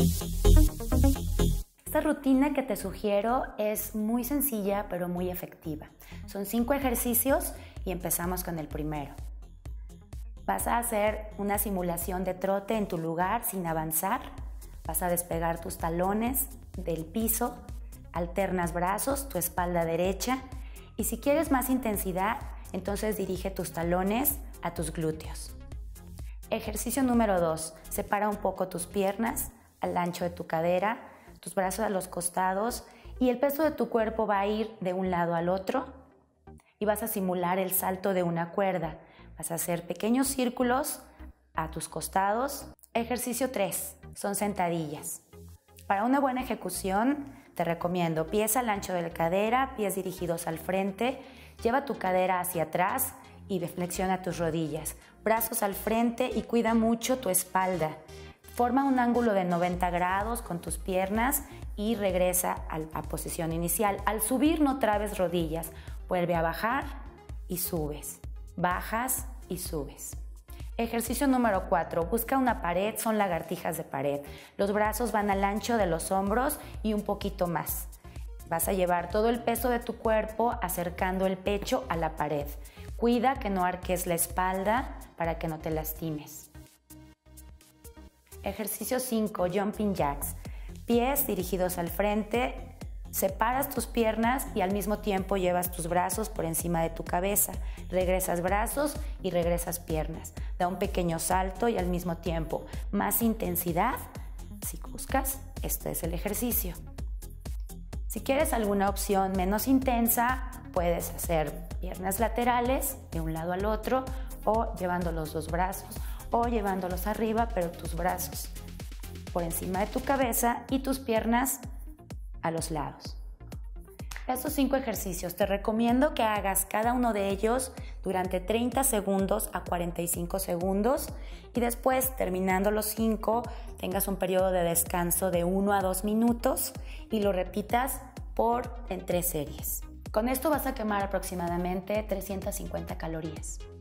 Esta rutina que te sugiero es muy sencilla pero muy efectiva. Son 5 ejercicios y empezamos con el primero. Vas a hacer una simulación de trote en tu lugar sin avanzar. Vas a despegar tus talones del piso, alternas brazos, tu espalda derecha y si quieres más intensidad, entonces dirige tus talones a tus glúteos. Ejercicio número 2. Separa un poco tus piernas al ancho de tu cadera, tus brazos a los costados y el peso de tu cuerpo va a ir de un lado al otro y vas a simular el salto de una cuerda. Vas a hacer pequeños círculos a tus costados. Ejercicio 3. Son sentadillas. Para una buena ejecución te recomiendo pies al ancho de la cadera, pies dirigidos al frente, lleva tu cadera hacia atrás y flexiona tus rodillas, brazos al frente y cuida mucho tu espalda. Forma un ángulo de 90 grados con tus piernas y regresa a posición inicial. Al subir no trabes rodillas, vuelve a bajar y subes, bajas y subes. Ejercicio número 4. Busca una pared, son lagartijas de pared. Los brazos van al ancho de los hombros y un poquito más. Vas a llevar todo el peso de tu cuerpo acercando el pecho a la pared. Cuida que no arques la espalda para que no te lastimes. Ejercicio 5. Jumping jacks. Pies dirigidos al frente, separas tus piernas y al mismo tiempo llevas tus brazos por encima de tu cabeza. Regresas brazos y regresas piernas. Da un pequeño salto y al mismo tiempo más intensidad. Si buscas, este es el ejercicio. Si quieres alguna opción menos intensa, puedes hacer piernas laterales de un lado al otro o llevando los dos brazos o llevándolos arriba, pero tus brazos por encima de tu cabeza y tus piernas a los lados. Estos 5 ejercicios te recomiendo que hagas cada uno de ellos durante 30 segundos a 45 segundos y después, terminando los 5, tengas un periodo de descanso de 1 a 2 minutos y lo repitas en 3 series. Con esto vas a quemar aproximadamente 350 calorías.